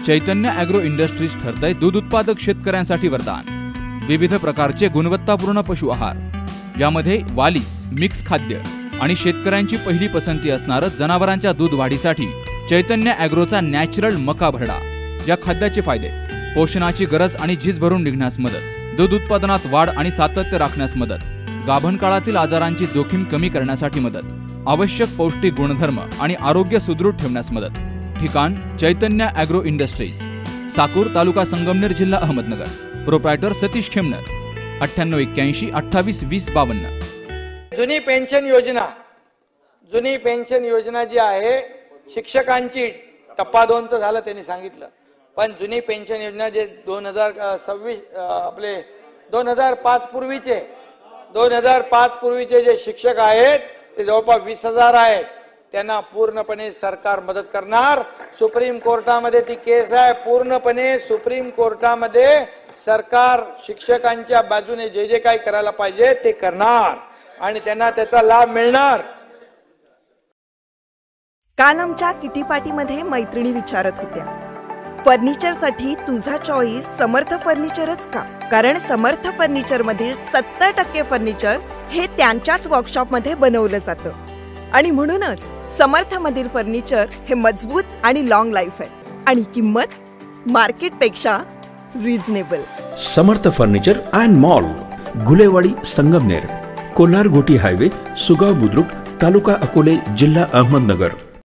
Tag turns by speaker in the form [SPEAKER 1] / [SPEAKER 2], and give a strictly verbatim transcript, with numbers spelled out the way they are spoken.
[SPEAKER 1] चैतन्य agro industries ठरतंय दूध उत्पादक शेतकऱ्यांसाठी वरदान। विविध प्रकारचे गुणवत्तापूर्ण पशु आहार, यामध्ये वालीस, मिक्स खाद्य आणि शेतकऱ्यांची पहिली पसंती असणारं जनावरांच्या दूध वाढीसाठी चैतन्य ॲग्रोचा नॅचरल मका भरडा। या खाद्याचे फायदे: पोषणाची गरज आणि झीज भरून निघण्यास मदत, दूध उत्पादनात वाढ आणि सातत्य राखण्यास मदत, गाभण काळातील आजारांची जोखीम कमी करण्यासाठी मदत, आवश्यक पौष्टिक गुणधर्म आणि आरोग्य सुदृढ ठेवण्यास मदत। ठिकाण: चैतन्य ॲग्रो इंडस्ट्रीज, साकूर, तालुका संगमनेर, जिल्हा अहमदनगर। प्रोप्रायटर सतीश खेमनर, अठ्ठ्याण्णव एक्क्याऐंशी अठ्ठावीस वीस बावन्न।
[SPEAKER 2] जुनी पेन्शन योजना जुनी पेन्शन योजना जी आहे, शिक्षकांची टप्पा दोनचं झालं त्यांनी सांगितलं, पण जुनी पेन्शन योजना जे दोन हजार सव्वीस आपले दोन हजार पाच पूर्वीचे दोन हजार पाच पूर्वीचे जे शिक्षक आहेत ते जवळपास वीस हजार आहेत, त्यांना पूर्णपणे सरकार मदत करणार। सुप्रीम कोर्टामध्ये ती केस आहे, पूर्णपणे सुप्रीम कोर्टामध्ये सरकार शिक्षकांच्या बाजूने जे जे काही करायला पाहिजे ते करणार आणि त्यांना त्याचा लाभ मिळणार।
[SPEAKER 3] काल आमच्या किटी पार्टीमध्ये मैत्रिणी विचारत होत्या, फर्निचरसाठी तुझा चॉईस समर्थ फर्निचरच का? कारण समर्थ फर्निचर मधील सत्तर टक्के फर्निचर हे त्यांच्याच वर्कशॉप मध्ये बनवलं जातं आणि म्हणूनच समर्थ मधील फर्निचर हे मजबूत आणि लॉंग लाईफ आहे आणि किंमत मार्केट पेक्षा reasonable.
[SPEAKER 4] Samarth furniture and mall, Gulewadi, Sangamner, Kolhar Goti highway, Sugav Budruk, taluka Akole, जिल्हा अहमदनगर।